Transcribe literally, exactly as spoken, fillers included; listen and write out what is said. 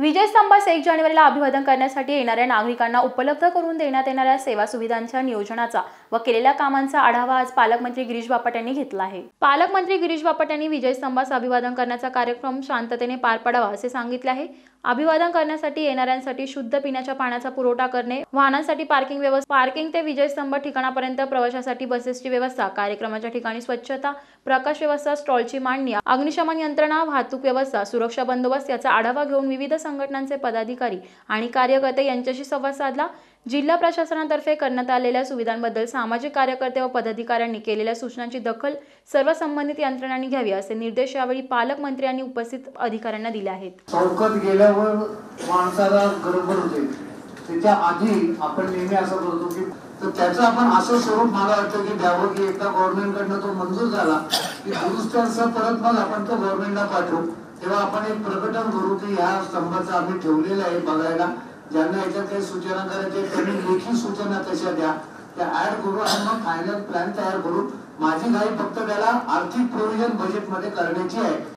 विजय स्तंभास एक जानेवारीला अभिवादन करण्यासाठी येणाऱ्या नागरिकांना उपलब्ध करून देण्यात येणाऱ्या सेवा सुविधांच्या नियोजनाचा व केलेल्या कामांचा आढावा आज पालकमंत्री गिरीश बापट यांनी घेतला आहे। पालकमंत्री गिरीश बापट यांनी विजय स्तंभास अभिवादन करण्याचा कार्यक्रम शांततेने पार पडावा असे सांगितले आहे। अभिवादन करण्यासाठी येणाऱ्यांसाठी शुद्ध पिण्याच्या पाण्याचा पुरवठा करणे, वाहनांसाठी पार्किंग व्यवस्था, पार्किंग ते विजय स्तंभ ठिकाणापर्यंत प्रवाशासाठी बसेसची व्यवस्था, कार्यक्रमाच्या ठिकाणी स्वच्छता, प्रकाश व्यवस्था, स्टॉलची मांडणी, अग्निशमन यंत्रणा, वाहतूक व्यवस्था, सुरक्षा बंदोबस्त याचा आढावा घेऊन विविध संघटनांचे पदाधिकारी आणि कार्यकर्ते यांच्याशी संवाद साधला। जिल्हा प्रशासनातर्फे करण्यात आलेल्या सुविधांबद्दल सामाजिक कार्यकर्ते व पदाधिकाऱ्यांनी केलेल्या सूचनांची दखल सर्व संबंधित यंत्रणांनी घ्यावी असे निर्देश यावेळी पालकमंत्र्यांनी उपस्थित अधिकाऱ्यांना दिले आहेत। चौकात गेल्यावर माणसाला गडबड होते, त्याच्या आधी आपण नेहमी असं करतो की तर त्याचं आपण असं स्वरूप मला वाटतं की द्यावं की एकदा गव्हर्नमेंटकडनं तो मंजूर झाला की दुरुस्त्यांसह परत मग आपण तो गव्हर्नमेंटला पाठवू, तेव्हा आपण एक प्रकटन करू की ह्या स्तंभाचं आम्ही ठेवलेलं आहे बघायला, ज्यांना याच्यात काही सूचना करायच्या त्यांनी लेखी सूचना तशा द्या, त्या ऍड करू आणि मग फायनल प्लॅन तयार करू। माझी घाई फक्त त्याला आर्थिक प्रोव्हिजन बजेटमध्ये करण्याची आहे।